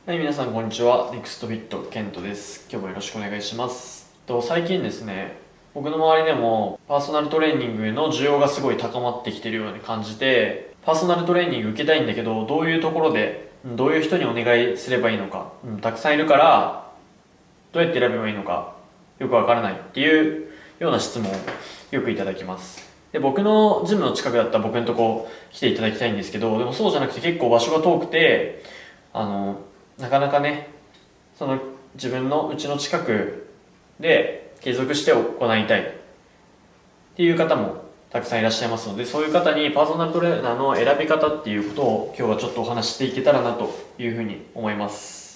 はい、皆さんこんにちは。ネクストフィットケントです。今日もよろしくお願いします。最近ですね、僕の周りでもパーソナルトレーニングの需要がすごい高まってきているように感じて、パーソナルトレーニング受けたいんだけど、どういうところで、どういう人にお願いすればいいのか、たくさんいるから、どうやって選べばいいのか、よくわからないっていうような質問をよくいただきます。で、僕のジムの近くだったら僕のとこ来ていただきたいんですけど、でもそうじゃなくて結構場所が遠くて、なかなかね、その自分の家の近くで継続して行いたいっていう方もたくさんいらっしゃいますので、そういう方にパーソナルトレーナーの選び方っていうことを今日はちょっとお話ししていけたらなというふうに思います。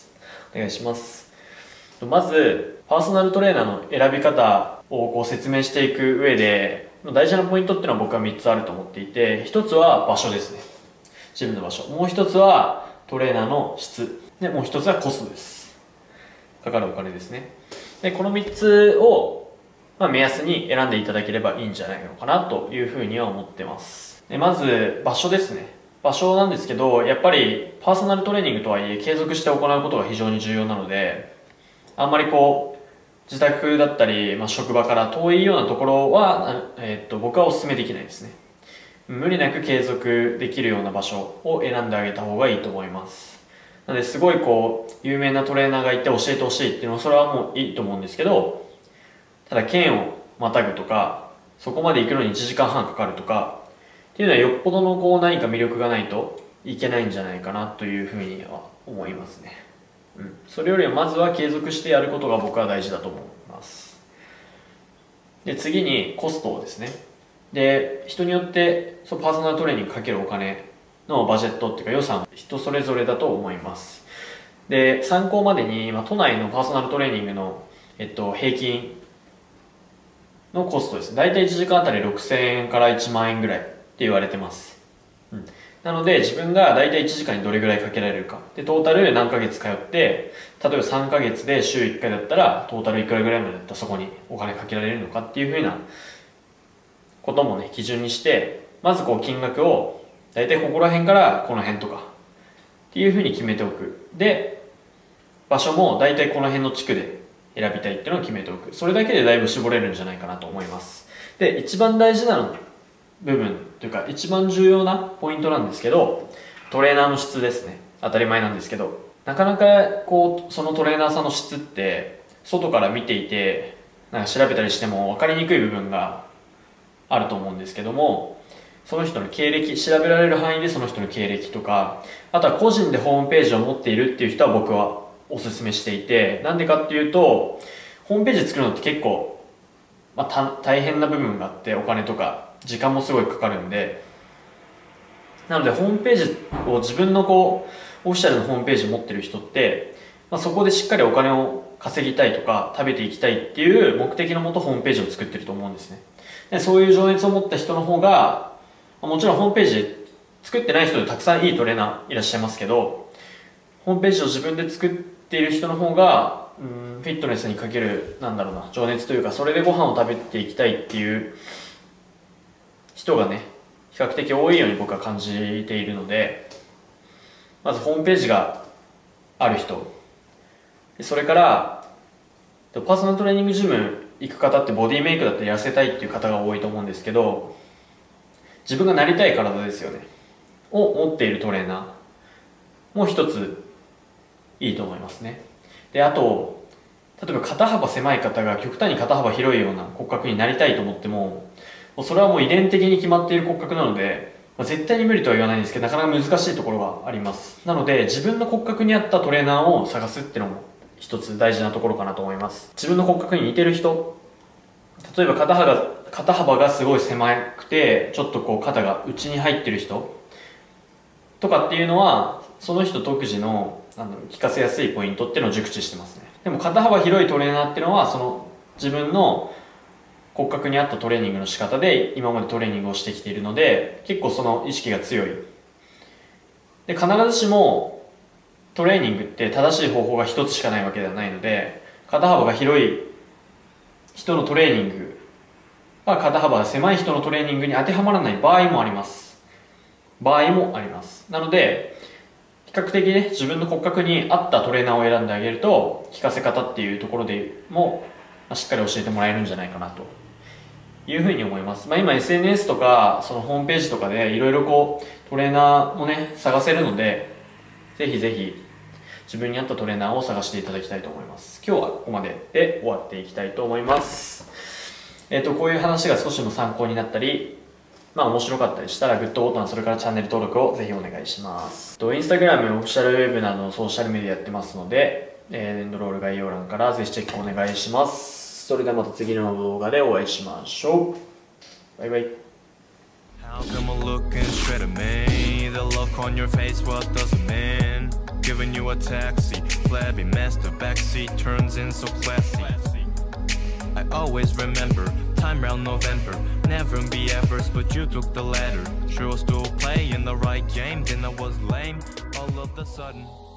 お願いします。まず、パーソナルトレーナーの選び方をこう説明していく上で、大事なポイントっていうのは僕は3つあると思っていて、1つは場所ですね。ジムの場所。もう1つはトレーナーの質。で、もう1つはコストです。かかるお金ですね。で、この3つを、目安に選んでいただければいいんじゃないのかなというふうには思ってます。で、まず、場所ですね。場所なんですけど、やっぱりパーソナルトレーニングとはいえ継続して行うことが非常に重要なので、あんまり自宅だったり、職場から遠いようなところは、僕はお勧めできないですね。無理なく継続できるような場所を選んであげた方がいいと思います。なので、すごい有名なトレーナーがいて教えてほしいっていうのは、それはもういいと思うんですけど、ただ県をまたぐとか、そこまで行くのに1時間半かかるとか、っていうのはよっぽどの何か魅力がないといけないんじゃないかなというふうには思いますね。それよりはまずは継続してやることが僕は大事だと思います。で、次にコストですね。で、人によってパーソナルトレーニングかけるお金のバジェットっていうか予算、人それぞれだと思います。で、参考までに、都内のパーソナルトレーニングの、平均のコストです。だいたい1時間あたり6000円から1万円ぐらいって言われてます。なので、自分がだいたい1時間にどれぐらいかけられるか。で、トータル何ヶ月通って、例えば3ヶ月で週1回だったら、トータルいくらぐらいまでだったらそこにお金かけられるのかっていうふうなこともね、基準にして、まず金額を、だいたいここら辺からこの辺とか、っていうふうに決めておく。で、場所もだいたいこの辺の地区で選びたいっていうのを決めておく。それだけでだいぶ絞れるんじゃないかなと思います。で、一番大事な部分というか、一番重要なポイントなんですけど、トレーナーの質ですね。当たり前なんですけど、なかなかそのトレーナーさんの質って、外から見ていて、なんか調べたりしても分かりにくい部分があると思うんですけども、その人の経歴、調べられる範囲でその人の経歴とか、あとは個人でホームページを持っているっていう人は僕はお勧めしていて、なんでかっていうと、ホームページ作るのって結構、大変な部分があって、お金とか時間もすごいかかるんで、なのでホームページを自分のオフィシャルのホームページ持ってる人って、そこでしっかりお金を稼ぎたいとか食べていきたいっていう目的のもとホームページを作ってると思うんですね。で、そういう情熱を持った人の方が、もちろんホームページ作ってない人でたくさんいいトレーナーいらっしゃいますけど、ホームページを自分で作っている人の方が、フィットネスにかける、情熱というか、それでご飯を食べていきたいっていう人がね、比較的多いように僕は感じているので、まずホームページがある人、それから、パーソナルトレーニングジム行く方ってボディメイクだったり痩せたいっていう方が多いと思うんですけど、自分がなりたい体ですよね。を持っているトレーナーも一ついいと思いますね。で、あと、例えば肩幅狭い方が極端に肩幅広いような骨格になりたいと思っても、それはもう遺伝的に決まっている骨格なので、絶対に無理とは言わないんですけど、なかなか難しいところがあります。なので、自分の骨格に合ったトレーナーを探すっていうのも一つ大事なところかなと思います。自分の骨格に似てる人、例えば肩幅がすごい狭くて、ちょっと肩が内に入ってる人とかっていうのは、その人独自の効かせやすいポイントっていうのを熟知してますね。でも肩幅広いトレーナーっていうのは、その自分の骨格に合ったトレーニングの仕方で今までトレーニングをしてきているので、結構その意識が強い。で、必ずしもトレーニングって正しい方法が一つしかないわけではないので、肩幅が広い人のトレーニングは肩幅が狭い人のトレーニングに当てはまらない場合もあります。なので、 比較的ね、自分の骨格に合ったトレーナーを選んであげると、効かせ方っていうところでも、しっかり教えてもらえるんじゃないかなというふうに思います。今 SNS とか、そのホームページとかでいろいろトレーナーもね、探せるので、ぜひぜひ自分に合ったトレーナーを探していただきたいと思います。今日はここまでで終わっていきたいと思います。こういう話が少しでも参考になったり、面白かったりしたらグッドボタン、それからチャンネル登録をぜひお願いします。インスタグラム、オフィシャルウェブなどのソーシャルメディアやってますので、エンドロール概要欄からぜひチェックお願いします。それではまた次の動画でお会いしましょう。バイバイ。 How come I'm looking straight at me? The look on your face, what does it mean? Giving you a taxi, flabby master backseat turns in so classy. I always remember, time round November. Never be efforts, but you took the latter. Chose to play in the right game, then I was lame all of the sudden.